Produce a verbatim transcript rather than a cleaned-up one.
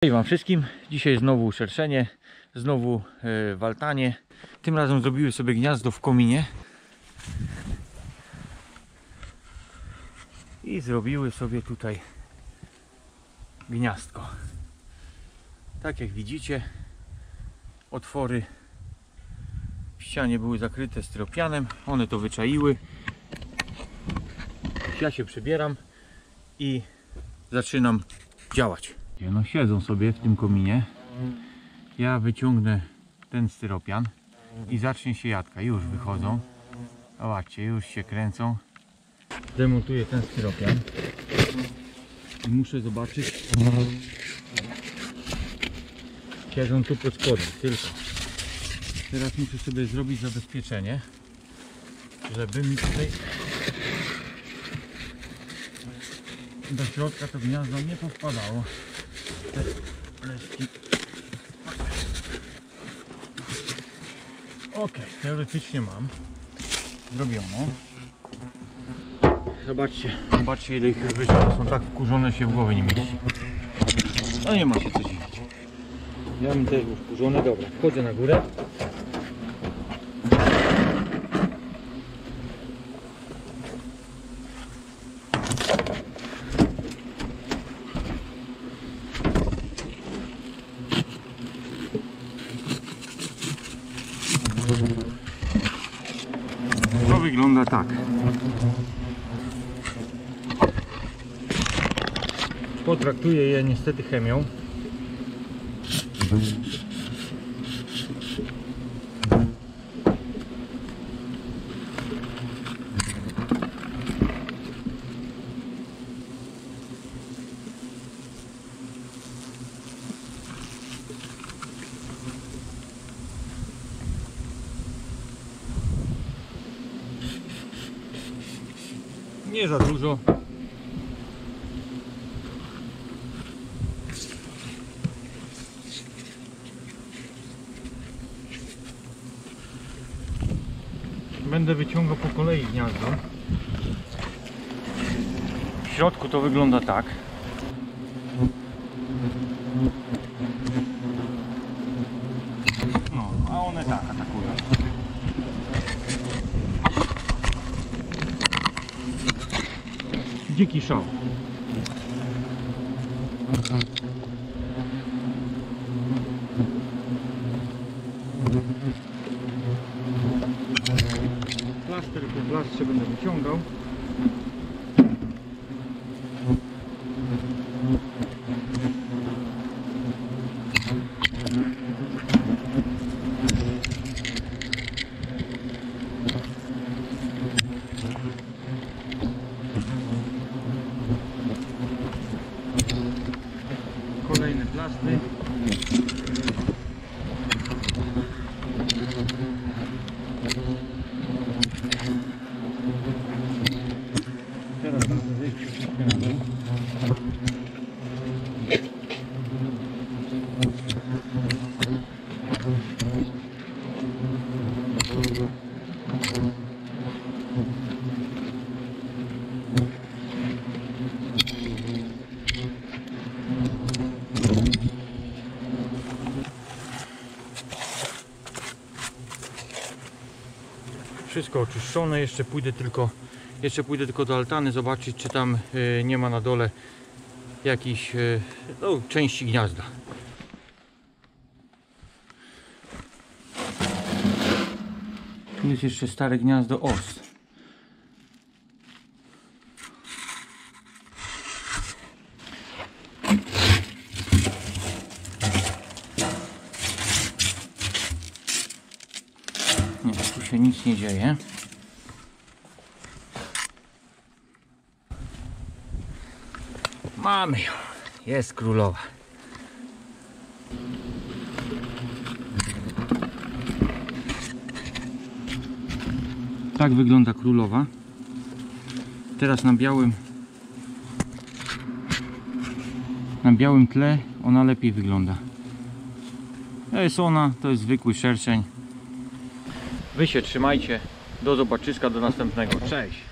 Cześć wam wszystkim. Dzisiaj znowu szerszenie, znowu yy, waltanie. Tym razem zrobiły sobie gniazdo w kominie i zrobiły sobie tutaj gniazdko. Tak jak widzicie, otwory w ścianie były zakryte styropianem, one to wyczaiły. Ja się przebieram i zaczynam działać. No, siedzą sobie w tym kominie. Ja wyciągnę ten styropian i zacznie się jadka. Już wychodzą. Zobaczcie, już się kręcą. Demontuję ten styropian i muszę zobaczyć. Siedzą tu pod spodem, tylko teraz muszę sobie zrobić zabezpieczenie, żeby mi tutaj do środka to gniazdo nie powpadało. Te leszki. Ok, teoretycznie mam zrobiono. Zobaczcie, zobaczcie ile ich już wyszło. Są tak wkurzone, się w głowie nie mieści. No nie ma się co dziwić. Ja mam też już wkurzone. Dobra, wchodzę na górę. To wygląda tak. Potraktuję je niestety chemią. Nie za dużo. Będę wyciągał po kolei gniazdo. W środku to wygląda tak. No, a one tak atakują. Dziki szał. Plaster po plastrze będę wyciągał. Kolejne plasty. Teraz będę zejść troszeczkę na dół. Wszystko oczyszczone, jeszcze pójdę tylko jeszcze pójdę tylko do altany zobaczyć, czy tam y, nie ma na dole jakiejś y, no, części gniazda. Tu jest jeszcze stare gniazdo os. Nie, tu się nic nie dzieje. Mamy ją. Jest królowa. Tak wygląda królowa. Teraz na białym na białym tle ona lepiej wygląda. To jest ona, to jest zwykły szerszeń. Wy się trzymajcie. Do zobaczyska, do następnego. Cześć!